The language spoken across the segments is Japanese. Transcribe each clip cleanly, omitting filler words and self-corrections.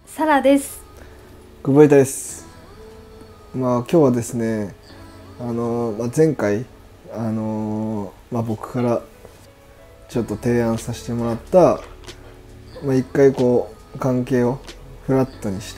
サラです。 久保井です。今日はですね、前回僕からちょっと提案させてもらった、一回関係をフラットにして、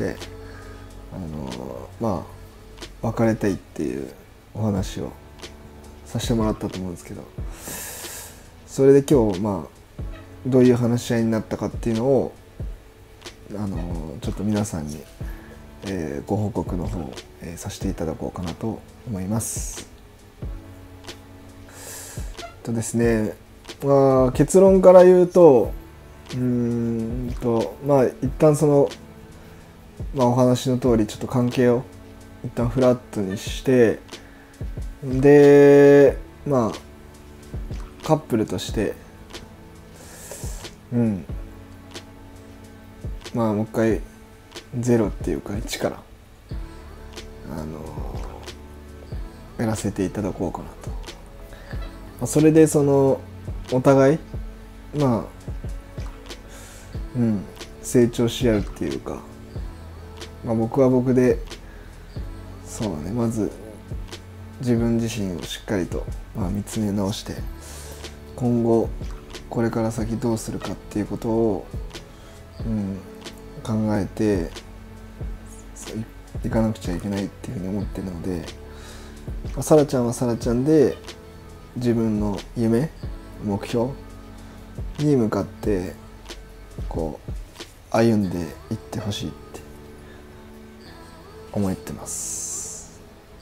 別れたいっていうお話をさせてもらったと思うんですけど、それで今日どういう話し合いになったかっていうのをちょっと皆さんにご報告の方、させていただこうかなと思います。ですね、結論から言うと、一旦お話の通りちょっと関係を一旦フラットにして、でカップルとしてもう一回ゼロっていうか1からやらせていただこうかなと。それでお互い成長し合うっていうか、僕は僕でまず自分自身をしっかりと見つめ直して、今後これから先どうするかっていうことを考えていかなくちゃいけないっていうふうに思ってるので、サラちゃんはサラちゃんで自分の夢、目標に向かって歩んでいってほしいって思ってます。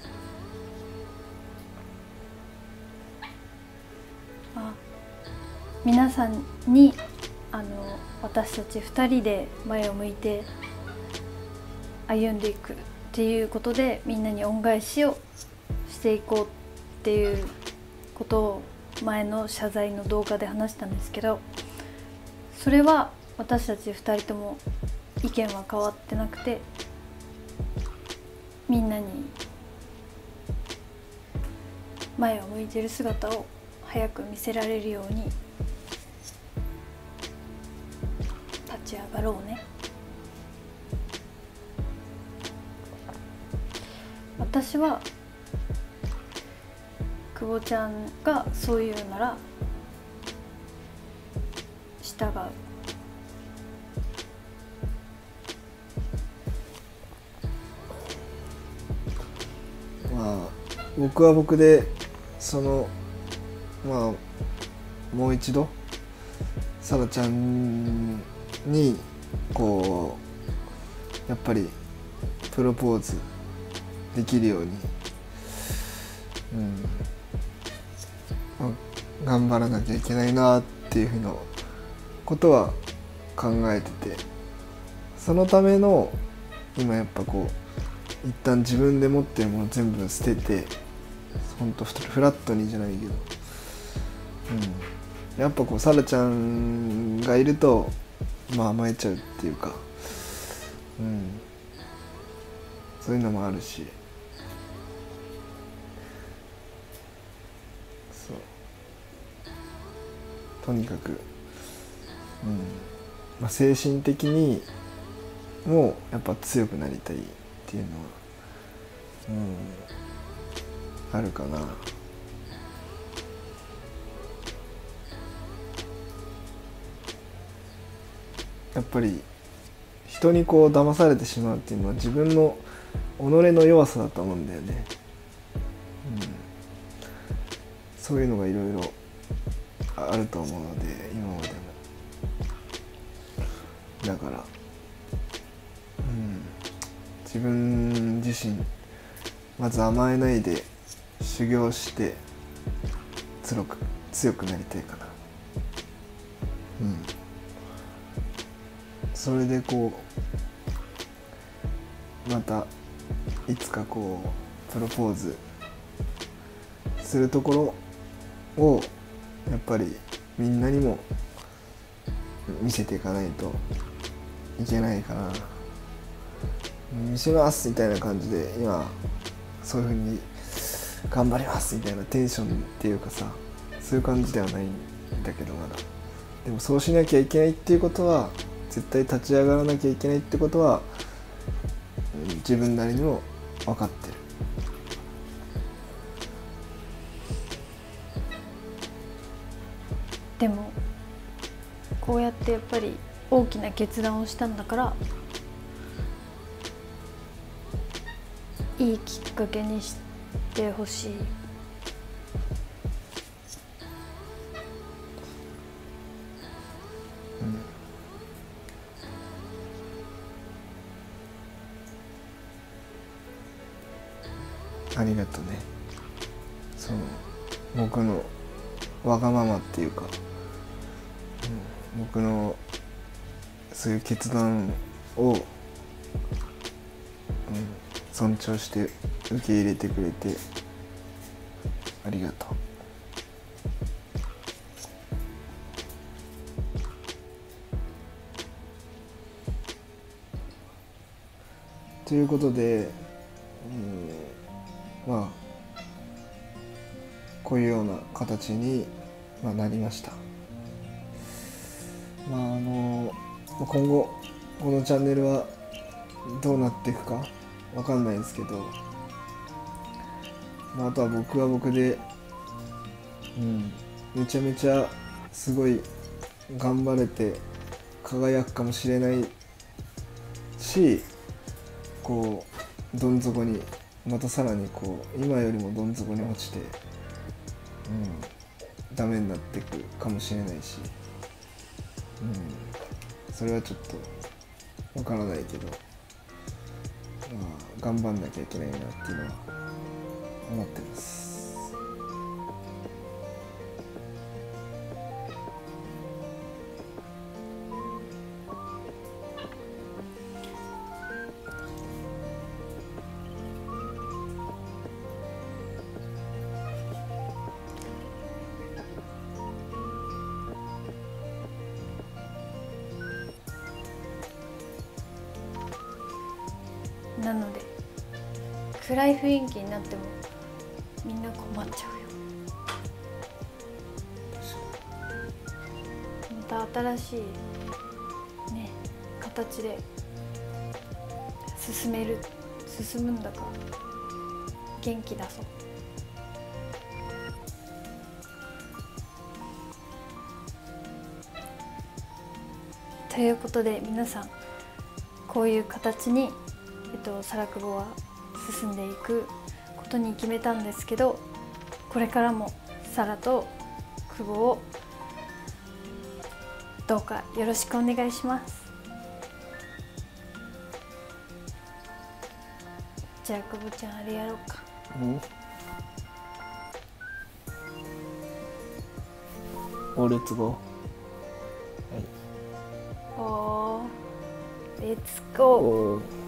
皆さんに私たち2人で前を向いて歩んでいくっていうことで、みんなに恩返しをしていこうっていうことを前の謝罪の動画で話したんですけど、それは私たち2人とも意見は変わってなくて、みんなに前を向いてる姿を早く見せられるように立ち上がろうね。私は久保ちゃんがそういうなら従う。 僕は僕でもう一度サラちゃんにやっぱりプロポーズできるように、頑張らなきゃいけないなっていうふうなことは考えてて、そのための今やっぱ一旦自分で持ってるもの全部捨てて、ほんとフラットにじゃないけど、やっぱサラちゃんがいると甘えちゃうっていうか、そういうのもあるし、とにかく、精神的にもやっぱ強くなりたいっていうのは、あるかな。やっぱり人に騙されてしまうっていうのは自分の己の弱さだと思うんだよね。そういうのがいろいろあると思うので、今までもだから、自分自身まず甘えないで修行して強くなりたいかな。それでまたいつかプロポーズするところをやっぱりみんなにも見せていかないといけないかな。見せますみたいな感じで今そういう風に頑張りますみたいなテンションっていうかさ、そういう感じではないんだけど、まだでもそうしなきゃいけないっていうことは絶対立ち上がらなきゃいけないってことは自分なりにも分かってる。 でもこうやってやっぱり大きな決断をしたんだから、いいきっかけにしてほしい。 ありがとうね。その僕のわがままっていうか、僕のそういう決断を、尊重して受け入れてくれてありがとう。ということで、まあこういうような形になりました。今後このチャンネルはどうなっていくかわかんないですけど、あとは僕は僕で、めちゃめちゃすごい頑張れて輝くかもしれないし、こうどん底にまたさらにこう今よりもどん底に落ちて、ダメになっていくかもしれないし、それはちょっとわからないけど、頑張んなきゃいけないなっていうのは思ってます。 なので暗い雰囲気になってもみんな困っちゃうよ。また新しいね形で進むんだから元気出そう。ということで皆さんこういう形にサラクボは進んでいくことに決めたんですけど、これからもサラと久保をどうかよろしくお願いします。じゃあ久保ちゃんあれやろうか。 レッツゴー。 おー、レッツゴー。